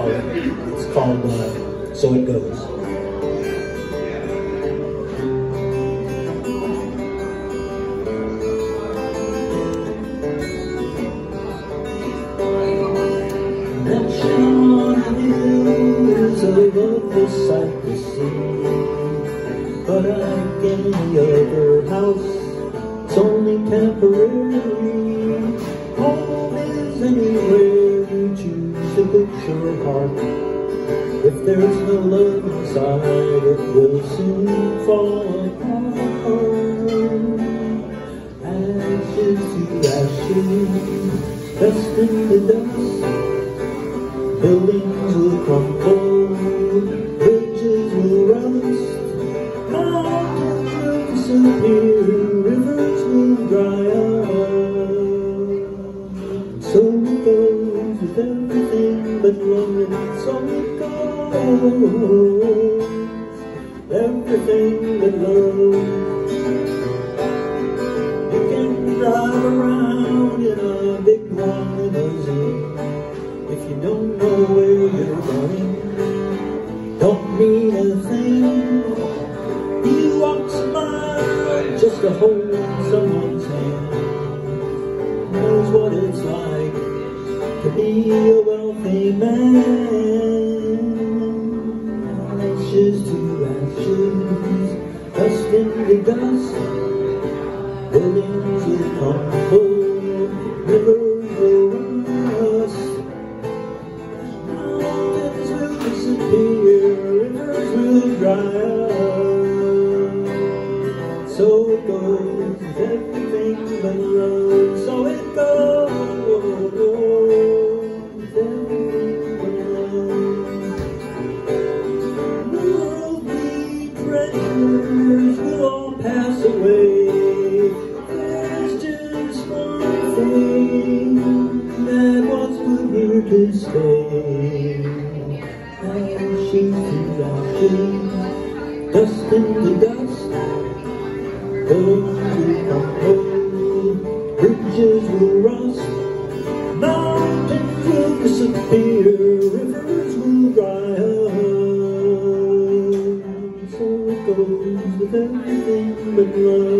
follow. It's called So It Goes. Is a lovely sight to see, but like any other house, it's only temporary. Home is anywhere you choose to put your heart. If there's no love inside, it will soon fall apart. Ashes to ashes, dust in the dust. Buildings will crumble, bridges will rust, mountains will disappear, rivers will dry up. And so it goes with everything but love. So it goes, everything but love. You can drive around in a big one limousine. If you don't know where you're going, don't mean a thing. You walk a mile just to hold someone's hand. Knows what it's like to be a wealthy man. Ashes to ashes, dust into dust. Buildings will crumble, rivers will rust. Rivers will dry up. So it goes with everything but love. So it goes with everything but love. Worldly treasures will all pass away. There's just one thing that was put here to stay. Ashes to ashes, dust into dust. Buildings will crumble, bridges will rust, mountains will disappear, rivers will dry up. So it goes with everything but love.